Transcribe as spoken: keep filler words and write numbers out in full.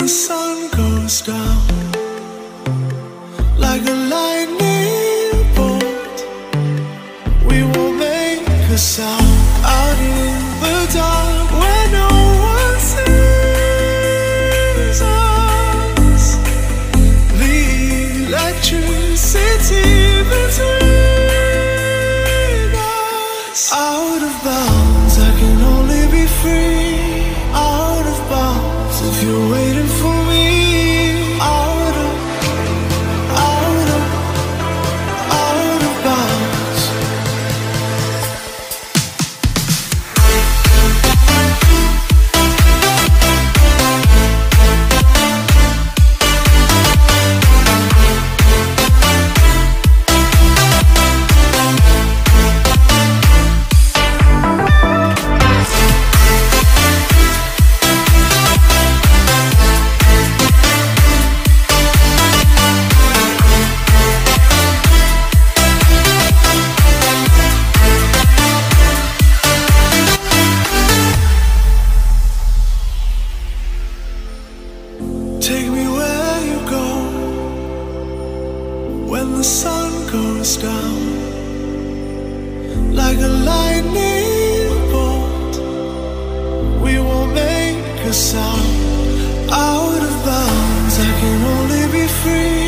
the sun goes down, like a lightning bolt, we will make a sound out in the dark where no one sees us. The electricity between us. Out of bounds, I can only be free. Out of bounds, if you're waiting for me. Out of, out of, out of bounds. Take me where you go when the sun goes down, like a lightning bolt, we will make a sound. Out of bounds, I can only be free.